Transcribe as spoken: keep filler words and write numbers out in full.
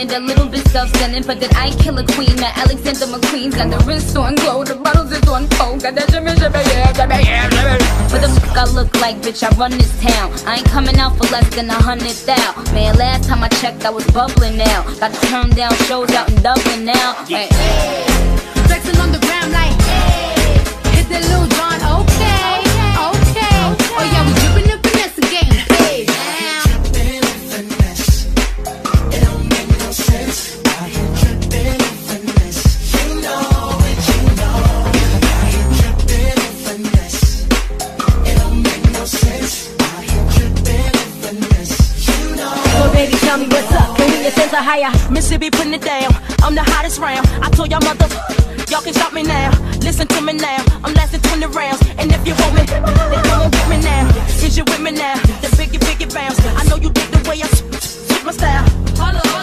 it a little bit self-centered, but that I kill a queen. Now Alexander McQueen's got the wrist on glow, the bottles is on cold, got that shimmy, shimmy, yeah, shimmy, yeah, shimmy. What the fuck I look like, bitch? I run this town. I ain't coming out for less than a hundred thou. Man, last time I checked, I was bubbling now. Got to turn down shows out in Dublin now. Hey. Flexing on the ground like, hey. Hit that Lil Jon, okay, okay. Oh yeah, we dripping and finesse and getting paid. Dripping and finesse, it don't make no sense. I am dripping and finesse, you know it, you know. I am dripping and finesse, it don't make no sense. I am dripping and finesse, you know. So baby, tell me what's up. Can we get sense of higher? Mississippi putting it down. I'm the hottest round. I told y'all mother, y'all can stop me now. Listen to me now. I'm lasting twenty rounds. And if you want me, then come on with me now. Is you with me now? The biggie, biggie bounce. I know you dig the way I switch my style.